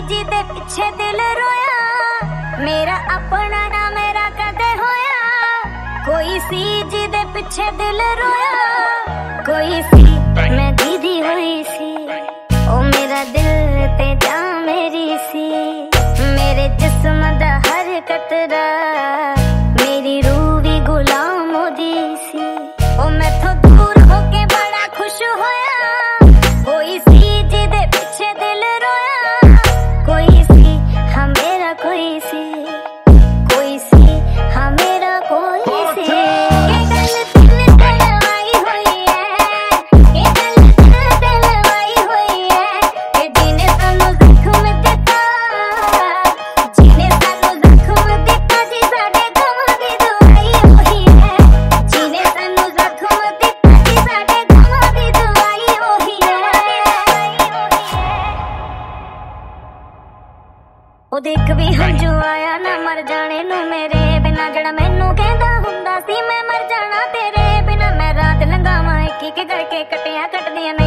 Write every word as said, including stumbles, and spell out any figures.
जिदे पिछे दिल रोया, मेरा अपना ना मेरा कदे होया। कोई सी जिदे पिछे दिल रोया, कोई सी मैं दीदी हुई सी। ओ मेरा दिल ते जा मेरी सी, मेरे जिस्म दा हर कतरा मेरी रूह भी गुलाम होदी सी। ओ मैं तो दूर होके बड़ा खुश होया, कोई सी जिदे पिछे दिल रोया। कोई सी हाँ मेरा कोई सी, कोई सी हाँ मेरा कोई सी। ये गल दिल दिलवाई हुई है, ये गल दिल दिलवाई हुई है कि जिन्हें सानू जख्म दिता, जिन्हें सानू जख्म दिता जी साडे गम दी दवाई होई है। जिन्हें सानू जख्म दिता जी साडे गम दी दवाई होई है। ओ देख भी हंजू आया ना मर जाने नू मेरे बिना, जड़ा मैनू कहंदा हुंदा सी मैं मर जाना तेरे बिना। मैं रात लंघावां एक एक करके कटियां कटदियां नहीं